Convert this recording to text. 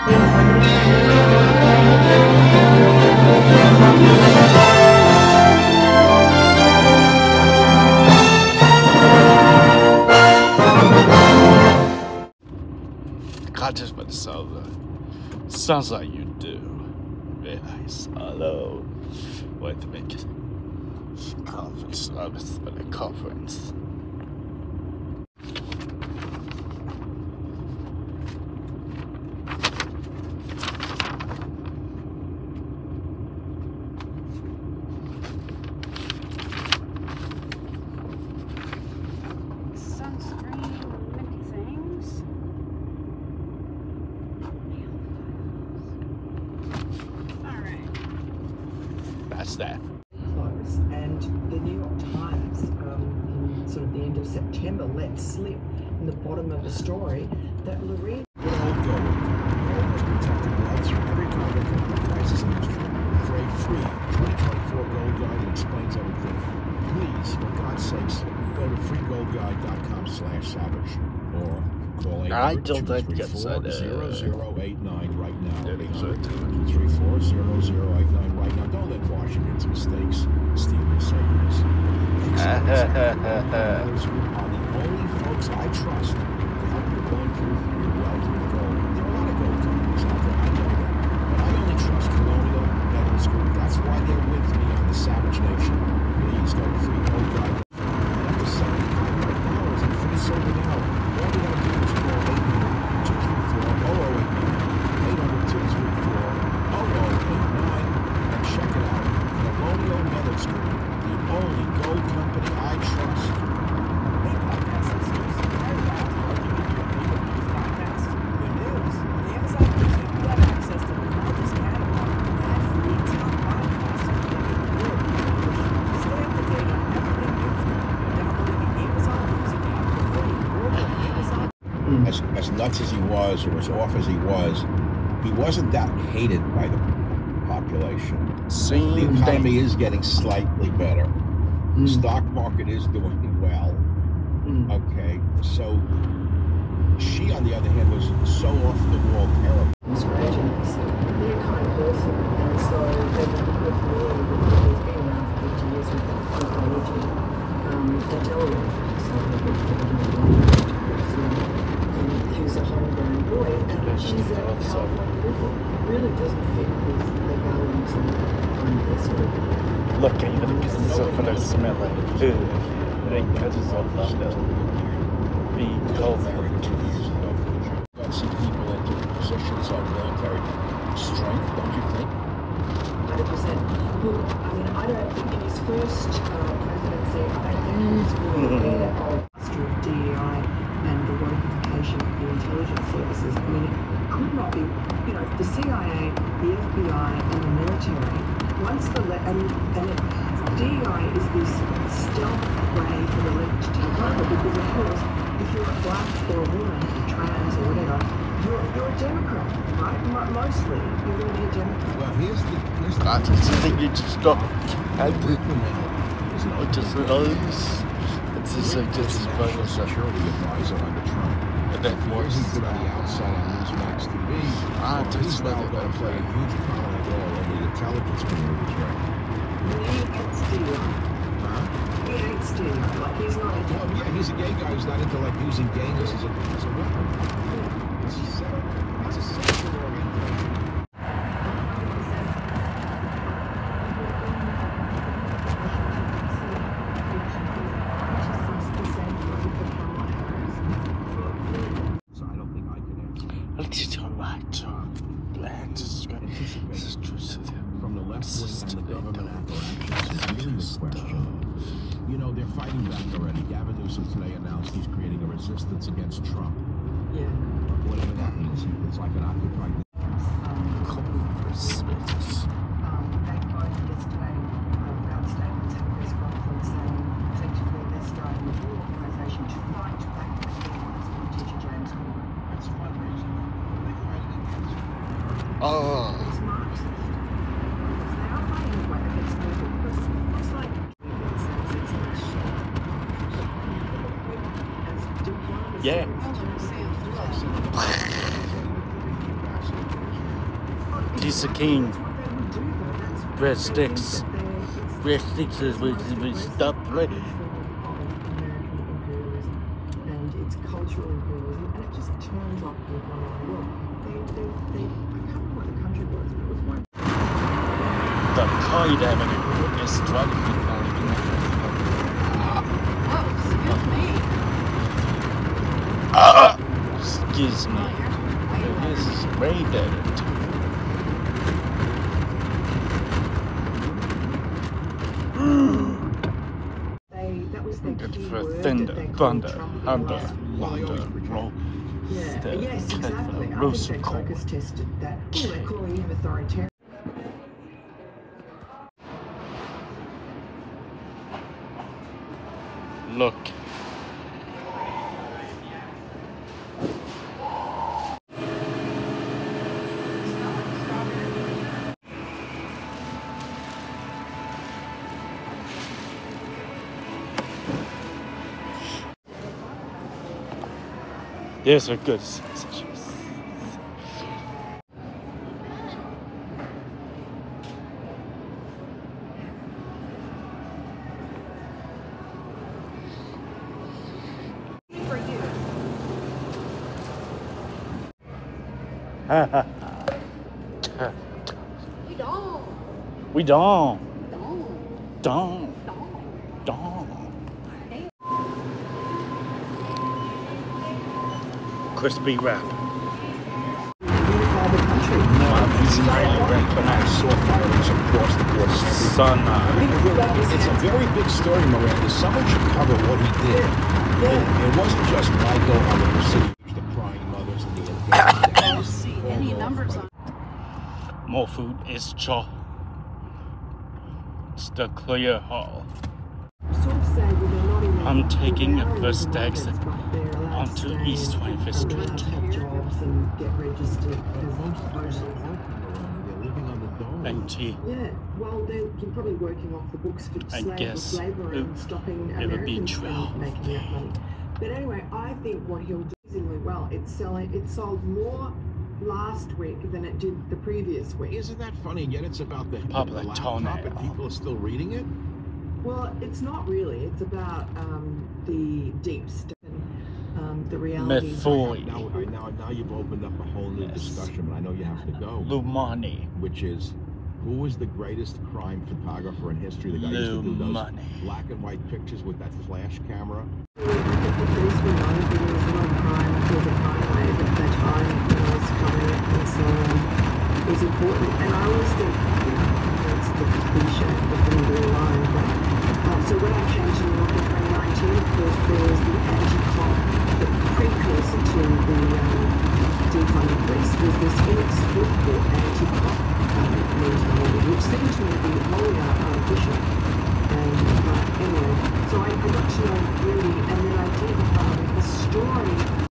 God, just by the sound of it. Sounds like you do. Very nice. Hello. Wait to make it. Conference service for the conference. That's that. Close. And the New York Times, in sort of the end of September, let slip in the bottom of the story that Loreen. Good old gold. Gold has protected lives from every kind of economic crisis in history. For a free 2024 Gold Guide that explains everything, please, for God's sakes, go to freegoldguide.com/savage or call 800-234-0089 right now. 800-234-0089 right now. Don't let Washington's mistakes steal your savings. Others are the only folks I trust to help you bulletproof your wealth with gold. There are a lot of gold companies out there, I know that. But I only trust Colonial Metals Group. That's why they're with me on the Savage Nation. Please go to Free Gold Guide. Number 75 right now is in free serving out. All you gotta do is call 800-234-0089, 800-234-0089, and check it out. Colonial Metals Group, the only gold company I trust. Hey, podcast listeners. Heard about arguing your favorite news podcast? Good news. With Amazon Music, you have access to the largest catalog of ad-free top podcasts in the world. Stay up to date on everything newsworthy by downloading the Amazon Music app for free or go to Amazon. As nuts as he was, or as off as he wasn't that hated by the population. The economy is getting slightly better. The stock market is doing well. Okay, so she, on the other hand, was so off the wall terrible. Strategies. They're a kind of person, and so they would be more familiar with who's been around for 50 years with mythology. The Delaware, so they've been and he was a homegrown boy, and she's a California liberal. Really doesn't fit with the values and their sort of. Look, even because it's so for the smelling. It ain't because it's all London. Be cold for the kids. Got some people into positions of military strength, don't you think? 100%. Well, I mean, I don't think in his first presidency, I don't think he was really aware of the DEI and the workification of the intelligence services. I mean, it could not be, you know, the CIA, the FBI, and the military. Once the DEI is this stealth way for the left to take over, because of course, if you're a black or a woman, trans or whatever, you're a Democrat, right? Mostly, you're going to be a Democrat. Well, here's the God, I think you just got. I did. Just those. It's just like this is funny. Security advisor under Trump. And that He's been on the outside on Newsmax TV. He's now going to play a huge prominent role in the intelligence communities, right? He hates DEI. Huh? He hates DEI. Like, he's not a Well, yeah, he's a gay guy who's not into like using gayness as a weapon. It's a sexual orientation. So I don't think I can answer. Let's just go right to This is true. From the left wing and the government apparatus is really the question. You know, they're fighting back already. Gavin Newsom today announced he's creating a resistance against Trump. Yeah. Whatever that means. It's like an occupied. They both yesterday put out statements at a press conference saying effectively they're starting a new organisation to fight back against teacher James Corbyn. That's fundraising. They're fighting against. It's Marxist. Because they are fighting against people because it's like Yeah. He's the king. Breadsticks. Breadsticks is with stuff, right? And it's cultural imperialism, and it just turns off people around the world. I can't remember what the country was, but it was one. The Clyde Avenue is 12 feet long. Excuse me. This is way better. That was their key For word thunder, that they called thunder, Trump. thunder, Well, they always thunder, roll. Yeah, Step, yes, cut exactly. for I think roast they corn. focus tested that. Oh, they're calling him authoritarian. Look. There's a good sensation. For you. We don't. We don't. Don't. Don't. Don't. Don't. Crispy wrap. Unify the country. It's highly I recommended. saw firings across the board. Son, It's a very big story, Miranda. Someone should cover what he did. It wasn't just Michael on the procedures, the crying mothers and the I don't see any numbers on. more food is jaw. It's the clear hall. Sort of say that they're not even, I'm taking well, the they are first illegal exit migrants, but they're allowed to onto stay East and 25th allowed Street. to have jobs and get registered as voters. They're living on the dome. And tea. Yeah, well, they're probably working off the books for I guess slavery and stopping it would be Americans true. from making that money. But anyway, I think what he'll do amazingly well. It sold more last week than it did the previous week. Isn't that funny? And yet it's about the Public laptop toenail. and people are still reading it? Well, it's not really. It's about the deep stuff and the reality. Methoy. Now you've opened up a whole new Yes. discussion, but I know you have to go. Lumani. Which is, who was the greatest crime photographer in history? The guy who used to do those Lumani. black and white pictures with that flash camera. I think the police were known that there was a lot of crime. There was a crime wave at that time when I was covering it, and so it was important. And I always think, you know, it's the cliche, the finger line. But so when I came to New York in 2019, of course, there was the anti-cop, the precursor to the defunding police was this inexplicable anti-cop mentality, which seemed to me to be wholly artificial. Anyway, so I got to know Rudy, and then I did a story